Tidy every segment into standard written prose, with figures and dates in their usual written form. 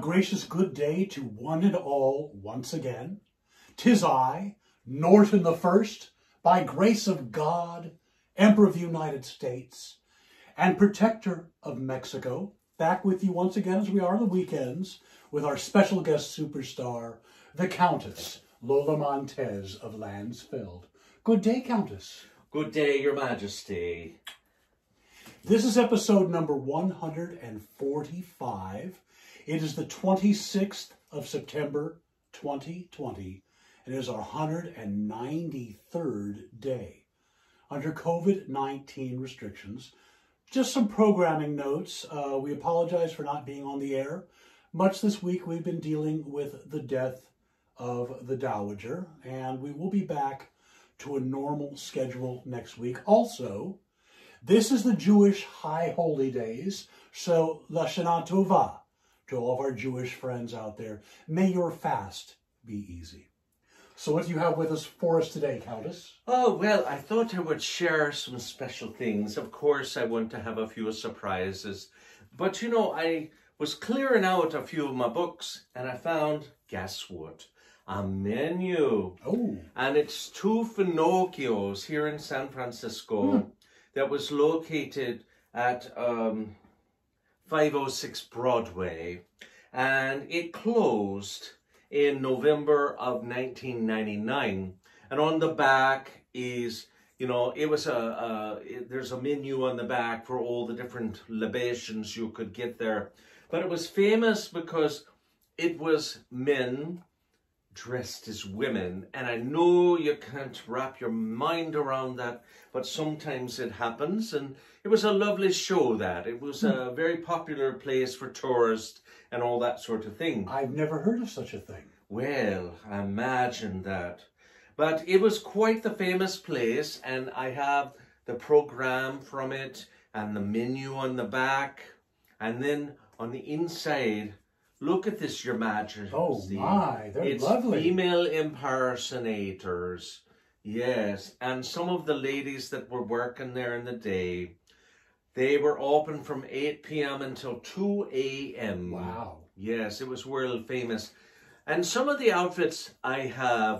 gracious good day to one and all once again. 'Tis I, Norton the First, by grace of God, Emperor of the United States, and Protector of Mexico, back with you once again as we are on the weekends with our special guest superstar, the Countess Lola Montez of Landsfeld. Good day, Countess. Good day, Your Majesty. This is episode number 145. It is the 26th of September, 2020. It is our 193rd day under COVID-19 restrictions. Just some programming notes. We apologize for not being on the air. Much this week we've been dealing with the death of the Dowager, and we will be back to a normal schedule next week. Also, this is the Jewish High Holy Days, so Lashana Tova to all of our Jewish friends out there. May your fast be easy. So what do you have with us for us today, Countess? Oh, well, I thought I would share some special things. Of course, I want to have a few surprises. But, you know, I was clearing out a few of my books, and I found, guess what? A menu. Oh. And it's two Finocchios here in San Francisco that was located at 506 Broadway. And it closed in November of 1999. And on the back is, you know, it was there's a menu on the back for all the different libations you could get there. But it was famous because it was men dressed as women. And I know you can't wrap your mind around that, but sometimes it happens. And it was a lovely show that. It was a very popular place for tourists and all that sort of thing. I've never heard of such a thing. Well, imagine that. But it was quite the famous place, and I have the program from it and the menu on the back. And then on the inside, look at this, Your Majesty. Oh my, they're it's lovely. Female impersonators. Yes, and some of the ladies that were working there in the day, they were open from 8 p.m. until 2 a.m. Wow. Yes, it was world famous. And some of the outfits I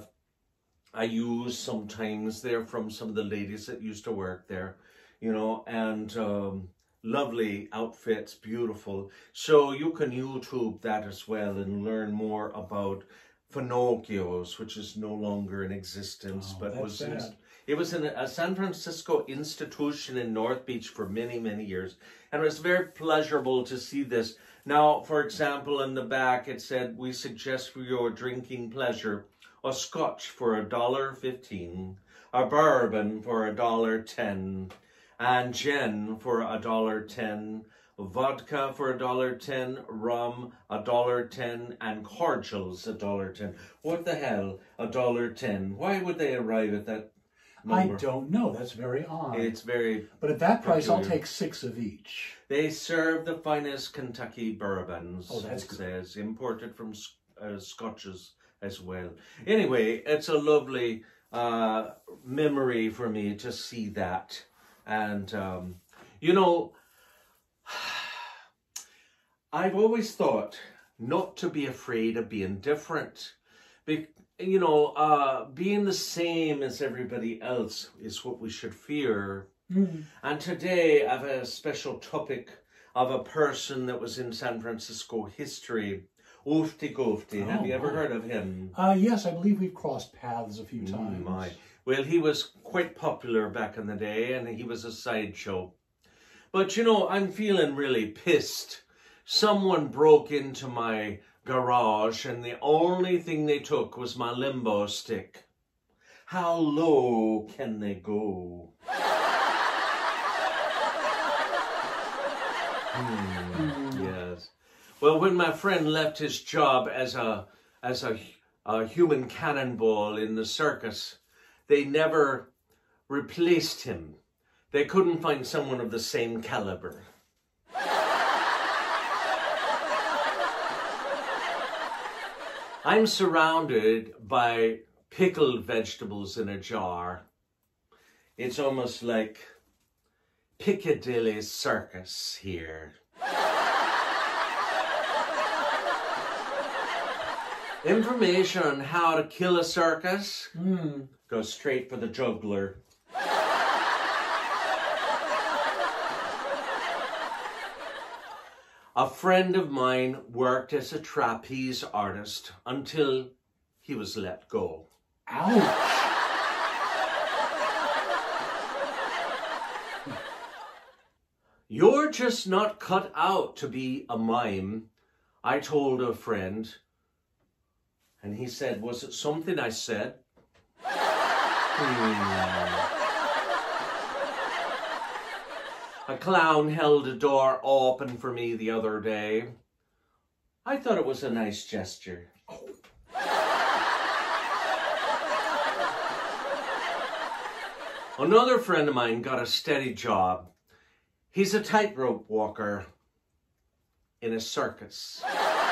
use sometimes. They're from some of the ladies that used to work there, you know, and lovely outfits, beautiful. So you can YouTube that as well and learn more about Finocchios, which is no longer in existence, but it was in a San Francisco institution in North Beach for many, many years. And it was very pleasurable to see this. Now, for example, in the back, it said, we suggest for your drinking pleasure, a scotch for $1.15, a bourbon for $1.10, and gin for $1.10, vodka for $1.10, rum $1.10, and cordials $1.10. What the hell, $1.10? Why would they arrive at that number? I don't know. That's very odd. It's very But at that price, peculiar. I'll take 6 of each. They serve the finest Kentucky bourbons. Oh, that's it good. says, imported from Scotches as well. Anyway, it's a lovely memory for me to see that. And, you know, I've always thought not to be afraid of being different. You know, being the same as everybody else is what we should fear. And today I have a special topic of a person that was in San Francisco history, Ufti Gufti. Have you ever heard of him? Yes, I believe we've crossed paths a few times. Well, he was quite popular back in the day, and he was a sideshow. But, you know, I'm feeling really pissed. Someone broke into my garage, and the only thing they took was my limbo stick. How low can they go? Yes. Well, when my friend left his job as a human cannonball in the circus, they never replaced him. They couldn't find someone of the same caliber. I'm surrounded by pickled vegetables in a jar. It's almost like Piccadilly Circus here. Information on how to kill a circus goes straight for the juggler. A friend of mine worked as a trapeze artist until he was let go. Ouch. You're just not cut out to be a mime, I told a friend. And he said, was it something I said? A clown held a door open for me the other day. I thought it was a nice gesture. Another friend of mine got a steady job. He's a tightrope walker in a circus.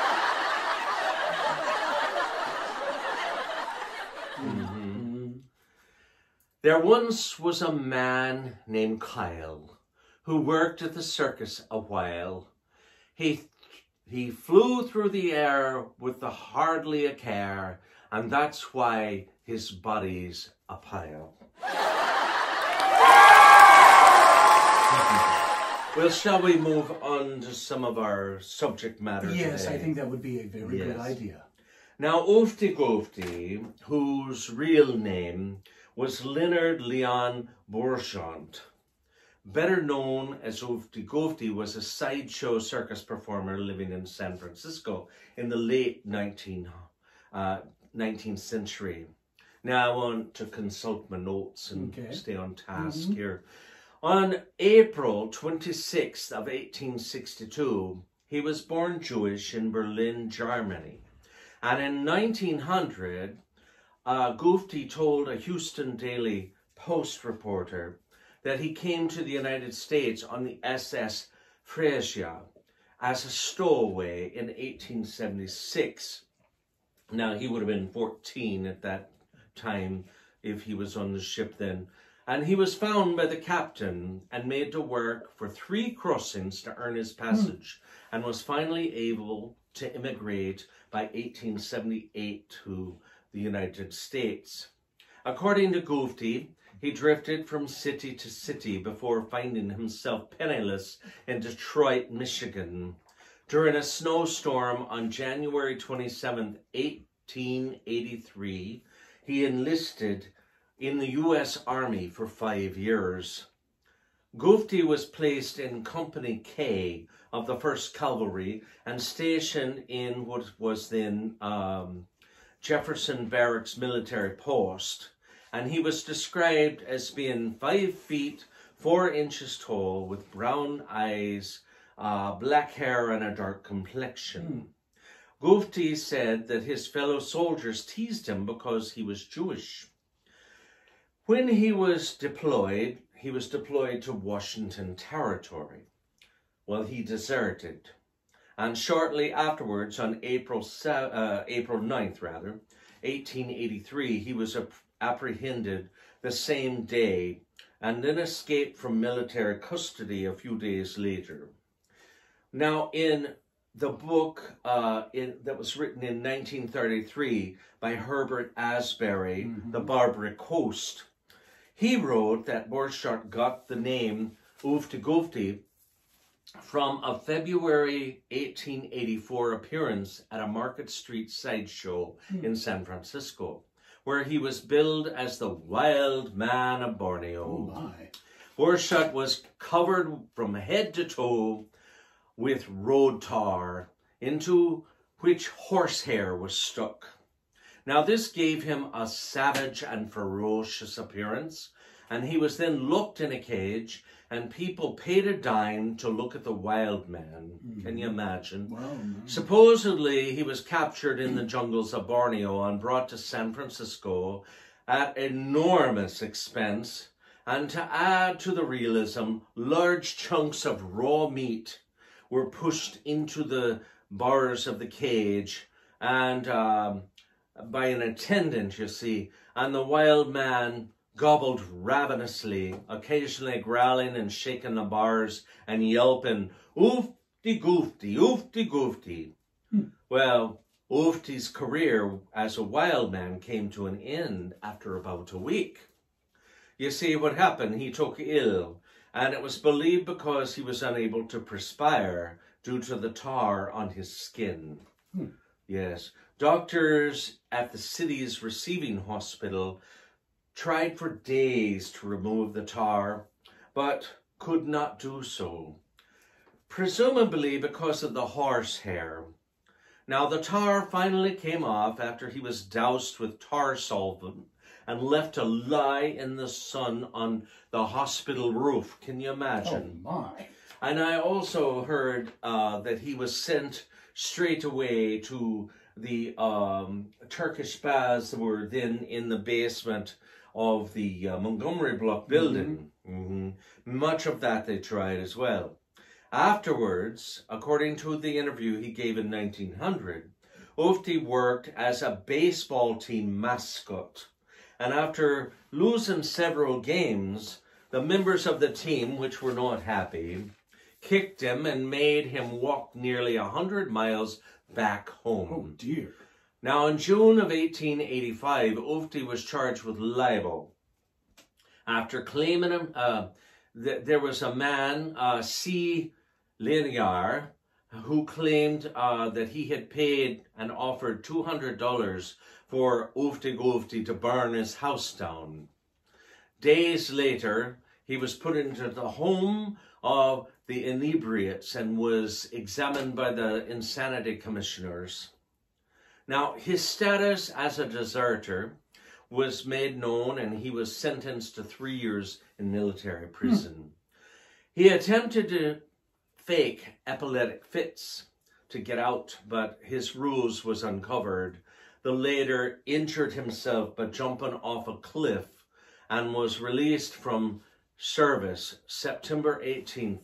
There once was a man named Kyle who worked at the circus a while. He flew through the air with the hardly a care, and that's why his body's a pile. Well, shall we move on to some of our subject matter Yes, today? I think that would be a very good idea. Now, Oofty Goofty, whose real name was Leonard Leon Bourgeant, better known as Oofty Goofty, was a sideshow circus performer living in San Francisco in the late 19th century. Now I want to consult my notes and stay on task here. On April 26th of 1862, he was born Jewish in Berlin, Germany. And in 1900, Goofty told a Houston Daily Post reporter that he came to the United States on the SS Freesia as a stowaway in 1876. Now, he would have been 14 at that time if he was on the ship then. And he was found by the captain and made to work for 3 crossings to earn his passage, and was finally able to immigrate by 1878 to the United States. According to Goofty, he drifted from city to city before finding himself penniless in Detroit, Michigan. During a snowstorm on January 27, 1883, he enlisted in the U.S. Army for 5 years. Goofty was placed in Company K of the 1st Cavalry and stationed in what was then Jefferson Barracks military post. And he was described as being 5 feet 4 inches tall with brown eyes, black hair and a dark complexion. Goofty said that his fellow soldiers teased him because he was Jewish. When he was deployed to Washington Territory. Well, he deserted. And shortly afterwards, on April 9th, 1883, he was apprehended the same day and then escaped from military custody a few days later. Now, in the book that was written in 1933 by Herbert Asbury, The Barbary Coast, he wrote that Bourgeant got the name Oofty Goofty from a February 1884 appearance at a Market Street sideshow in San Francisco, where he was billed as the Wild Man of Borneo. Oh my. Bourgeant was covered from head to toe with road tar, into which horsehair was stuck. Now, this gave him a savage and ferocious appearance, and he was then locked in a cage, and people paid a dime to look at the wild man. Can you imagine? Wow, man. Supposedly, he was captured in the jungles of Borneo and brought to San Francisco at enormous expense. And to add to the realism, large chunks of raw meat were pushed into the bars of the cage and by an attendant, you see, and the wild man gobbled ravenously, occasionally growling and shaking the bars and yelping, "Oofty Goofty, Oofty Goofty." Well, Ufti's career as a wild man came to an end after about a week. You see, what happened, he took ill, and it was believed because he was unable to perspire due to the tar on his skin. Yes, doctors at the city's receiving hospital tried for days to remove the tar, but could not do so, presumably because of the horsehair. Now, the tar finally came off after he was doused with tar solvent and left to lie in the sun on the hospital roof. Can you imagine? Oh, my. And I also heard that he was sent straight away to the Turkish baths that were then in the basement of the Montgomery Block building. Much of that they tried as well. Afterwards, according to the interview he gave in 1900, Ufti worked as a baseball team mascot. And after losing several games, the members of the team, which were not happy, kicked him and made him walk nearly 100 miles back home. Oh, dear. Now, in June of 1885, Ufti was charged with libel. After claiming him, there was a man, C. Linear, who claimed that he had paid and offered $200 for Ufti to burn his house down. Days later, he was put into the home of the inebriates and was examined by the insanity commissioners. Now, his status as a deserter was made known, and he was sentenced to 3 years in military prison. He attempted to fake epileptic fits to get out, but his ruse was uncovered. The latter injured himself by jumping off a cliff and was released from service September 18th,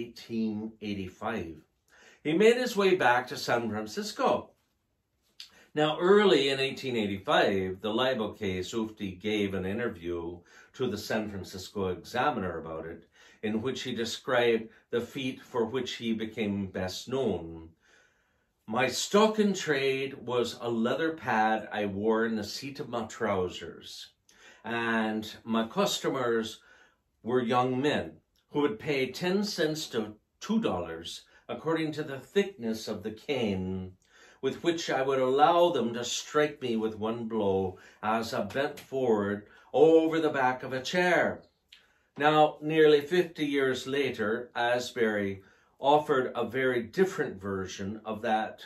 1885. He made his way back to San Francisco. Now, early in 1885, the libel case, Ufti gave an interview to the San Francisco Examiner about it, in which he described the feat for which he became best known. My stock in trade was a leather pad I wore in the seat of my trousers, and my customers were young men who would pay 10 cents to $2 according to the thickness of the cane, with which I would allow them to strike me with one blow as I bent forward over the back of a chair. Now, nearly 50 years later, Asbury offered a very different version of that,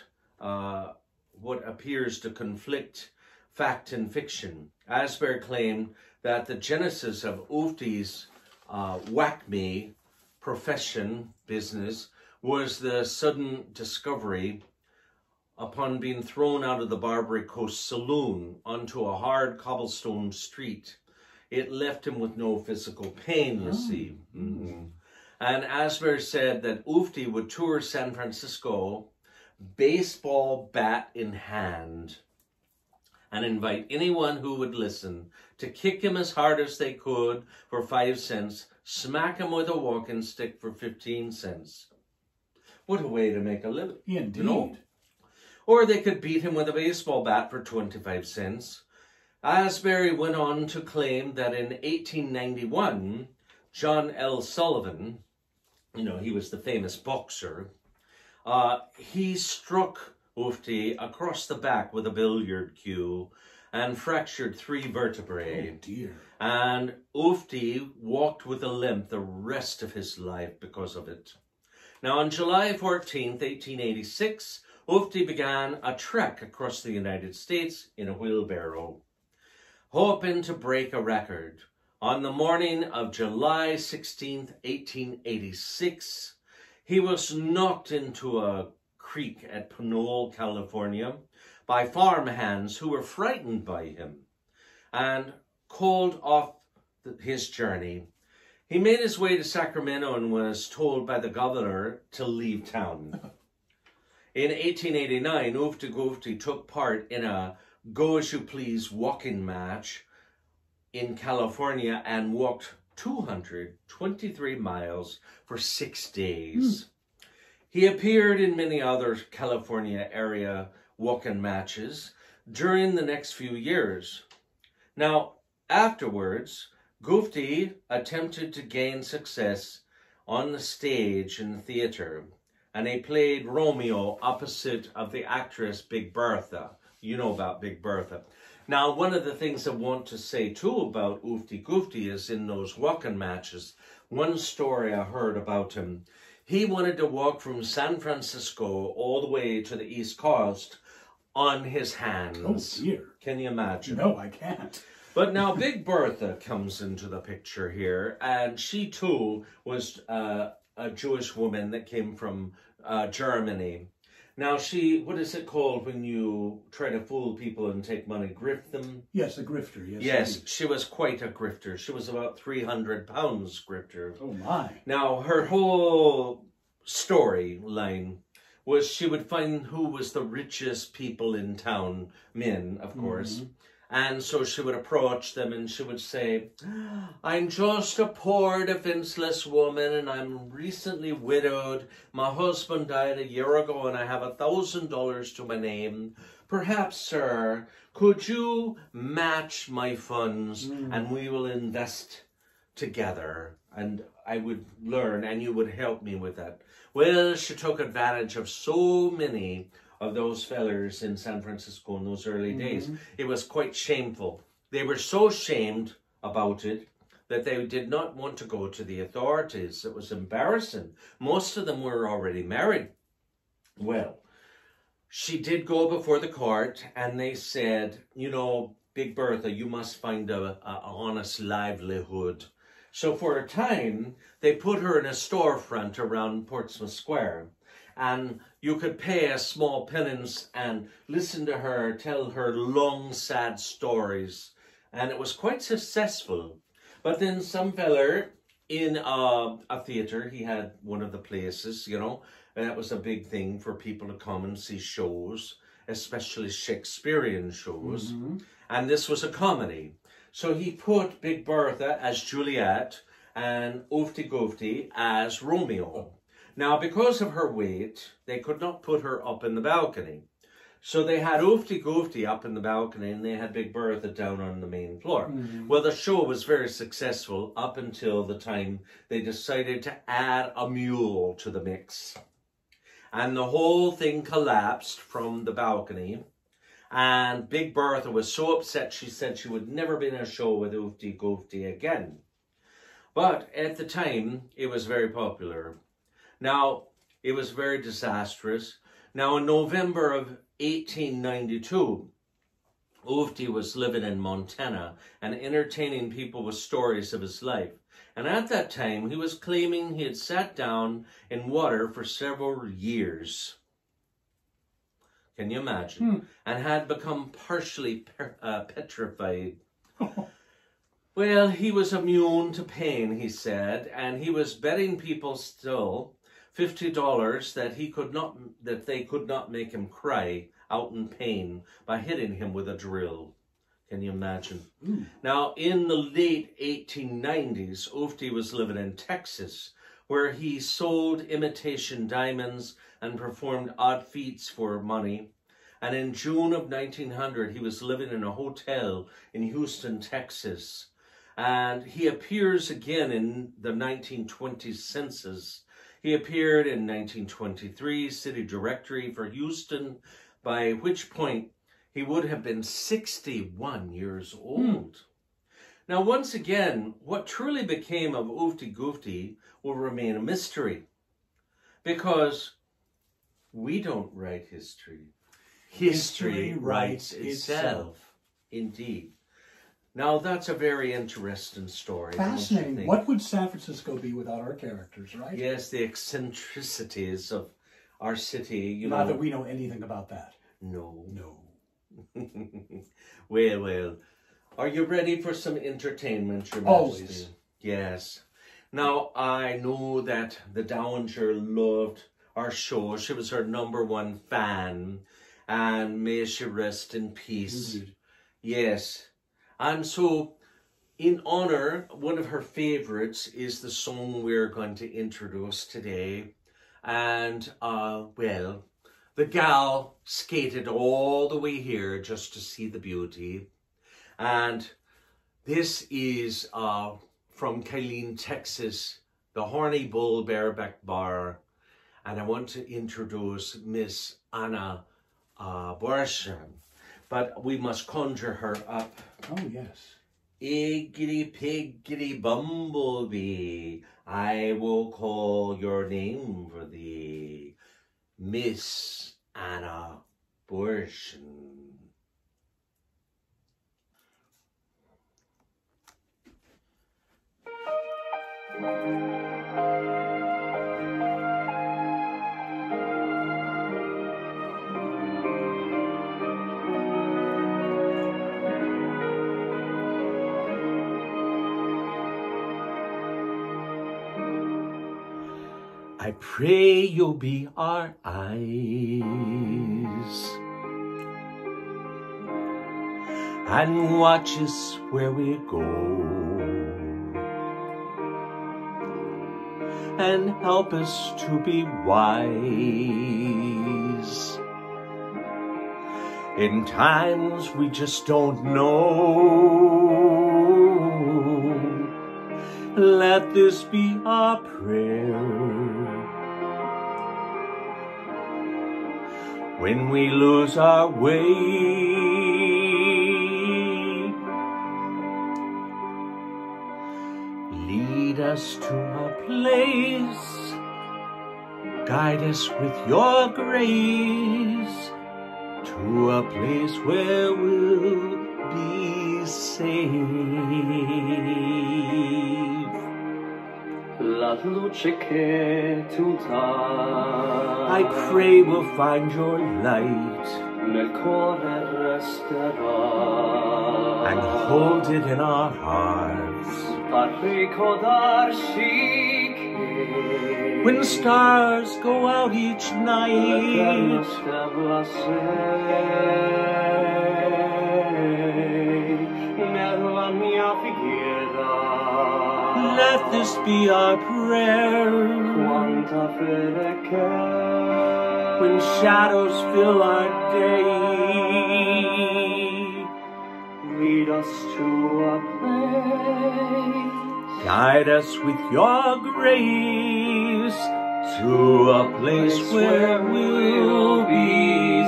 what appears to conflict fact and fiction. Asbury claimed that the genesis of Ufti's whack-me profession, business, was the sudden discovery upon being thrown out of the Barbary Coast saloon onto a hard cobblestone street. It left him with no physical pain, you see. And Asbury said that Ufti would tour San Francisco, baseball bat in hand, and invite anyone who would listen to kick him as hard as they could for 5 cents, smack him with a walking stick for 15 cents. What a way to make a living. Indeed. You know? Or they could beat him with a baseball bat for 25 cents. Asbury went on to claim that in 1891, John L. Sullivan, he was the famous boxer, he struck Ufti across the back with a billiard cue and fractured 3 vertebrae. Oh, dear. And Ufti walked with a limp the rest of his life because of it. Now, on July 14th, 1886, Ufti began a trek across the United States in a wheelbarrow, hoping to break a record. On the morning of July 16th, 1886, he was knocked into a creek at Pinole, California, by farmhands who were frightened by him and called off his journey. He made his way to Sacramento and was told by the governor to leave town. In 1889, Ufti took part in a Go As You Please walking match in California and walked 223 miles for 6 days. He appeared in many other California area walking matches during the next few years. Now, afterwards, Goofty attempted to gain success on the stage in the theatre, and he played Romeo opposite of the actress Big Bertha. You know about Big Bertha. Now, one of the things I want to say too about Oofty Goofty is in those walking matches, one story I heard about him, he wanted to walk from San Francisco all the way to the East Coast on his hands. Oh, dear. Can you imagine? No, I can't. But now Big Bertha comes into the picture here, and she too was a Jewish woman that came from Germany. Now she, what is it called when you try to fool people and take money, grift them? Yes, a grifter, yes. Yes, Indeed. she was quite a grifter. She was about 300 pounds grifter. Oh, my. Now her whole storyline was she would find who was the richest people in town, men, of course. Mm-hmm. And so she would approach them and she would say, I'm just a poor defenseless woman and I'm recently widowed. My husband died a year ago and I have $1,000 to my name. Perhaps, sir, could you match my funds and we will invest together and I would learn and you would help me with that. Well, she took advantage of so many of those fellers in San Francisco in those early days. It was quite shameful. They were so shamed about it that they did not want to go to the authorities. It was embarrassing. Most of them were already married. Well, she did go before the court and they said, you know, Big Bertha, you must find a honest livelihood. So for a time, they put her in a storefront around Portsmouth Square. And you could pay a small pittance and listen to her tell her long, sad stories. And it was quite successful. But then some feller in a theatre, he had one of the places, you know, that was a big thing for people to come and see shows, especially Shakespearean shows. And this was a comedy. So he put Big Bertha as Juliet and Oofty Goofty as Romeo. Now, because of her weight, they could not put her up in the balcony. So they had Oofty Goofty up in the balcony and they had Big Bertha down on the main floor. Well, the show was very successful up until the time they decided to add a mule to the mix. And the whole thing collapsed from the balcony. And Big Bertha was so upset, she said she would never be in a show with Oofty Goofty again. But at the time, it was very popular. Now, it was very disastrous. Now, in November of 1892, Oofty was living in Montana and entertaining people with stories of his life. And at that time, he was claiming he had sat down in water for several years. Can you imagine? And had become partially petrified. Well, he was immune to pain, he said, and he was betting people still $50 that they could not make him cry out in pain by hitting him with a drill. Can you imagine? Now, in the late 1890s, Oofty was living in Texas, where he sold imitation diamonds and performed odd feats for money. And in June of 1900, he was living in a hotel in Houston, Texas. And he appears again in the 1920 census. He appeared in 1923 City Directory for Houston, by which point he would have been 61 years old. Now, once again, what truly became of Oofty Goofty will remain a mystery, because we don't write history. History writes itself. Indeed. Now, that's a very interesting story. Fascinating. What would San Francisco be without our characters, right? Yes, the eccentricities of our city. You Not know. that we know anything about that. No. No. Well. Are you ready for some entertainment, Your Majesty? Always. Yes. Now, I know that the Dowager loved our show. She was her #1 fan. And may she rest in peace. Indeed. Yes. And so, in honor, one of her favorites is the song we're going to introduce today. And, well, the gal skated all the way here just to see the beauty. And this is from Killeen, Texas, the Horny Bull Bareback Bar. And I want to introduce Miss Anna Borsheim. But we must conjure her up. Oh, yes. Iggity piggity bumblebee, I will call your name for thee, Miss Anna Borsheim. I pray you'll be our eyes and watch us where we go, and help us to be wise in times we just don't know. Let this be our prayer when we lose our way. Lead us to a place, guide us with your grace, to a place where we'll be safe. La luce che tu dai, I pray we'll find your light nel cuore resterà, and hold it in our hearts a ricordarci che when stars go out each l'eterna night. stella sei nella mia preghiera. Let this be our prayer Quanta fede che when shadows fill our day. lead us to a place, Guide us with your grace to a place where we'll be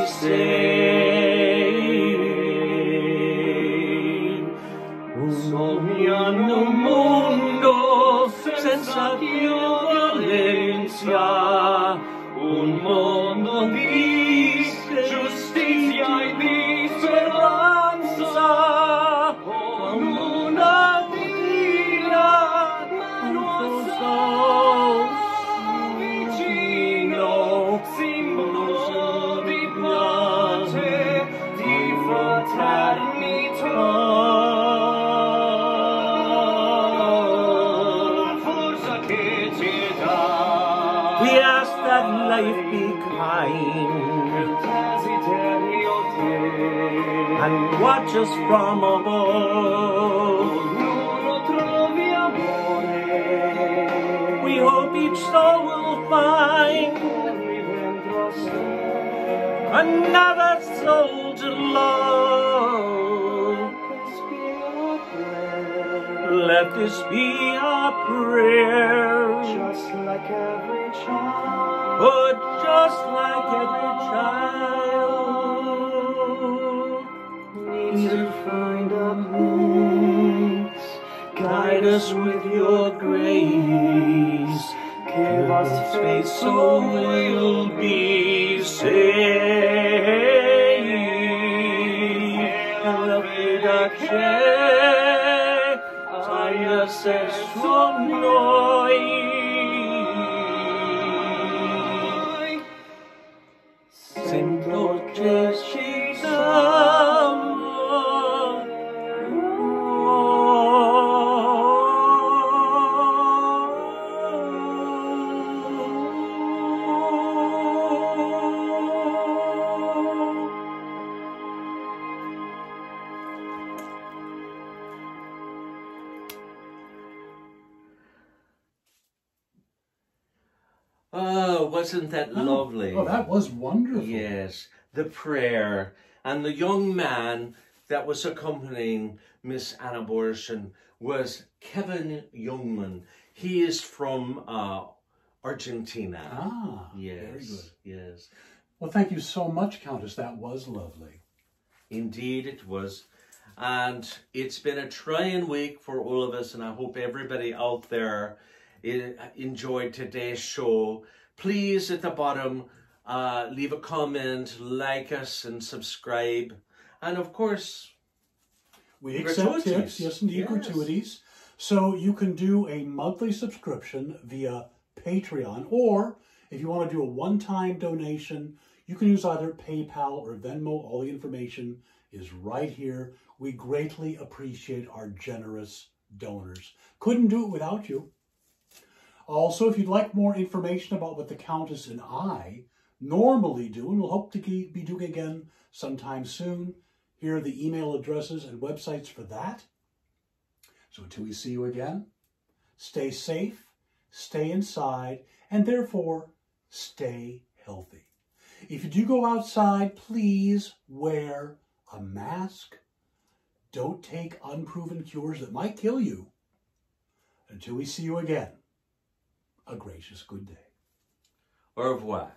safe. Sogniamo un mondo senza più violenza, un mondo di giustizia e di speranza, con una vita vicino, simbolo di pace, di fraternità. We ask that life be kind and watch us from above. We hope each soul will find another soul to love. Let this be our prayer. just like every child. But just like every child Needs to find a place, guide us with your grace. give us faith So we'll be saved. Nella che tagliasse su noi. Sento che ci Oh, wasn't that lovely? Oh, that was wonderful. Yes, the prayer. And the young man that was accompanying Miss Anna Borschen was Kevin Youngman. He is from Argentina. Ah, Yes, very good. yes. Well, thank you so much, Countess. That was lovely. Indeed it was. And it's been a trying week for all of us, and I hope everybody out there enjoyed today's show. Please, at the bottom, leave a comment, like us, and subscribe. And of course, we accept gratuities. tips, yes indeed, Yes. gratuities. So you can do a monthly subscription via Patreon, or if you want to do a one-time donation, you can use either PayPal or Venmo. All the information is right here. We greatly appreciate our generous donors. Couldn't do it without you. Also, if you'd like more information about what the Countess and I normally do, and we'll hope to be doing again sometime soon, here are the email addresses and websites for that. So until we see you again, stay safe, stay inside, and therefore stay healthy. If you do go outside, please wear a mask. Don't take unproven cures that might kill you. Until we see you again, a gracious good day. Au revoir.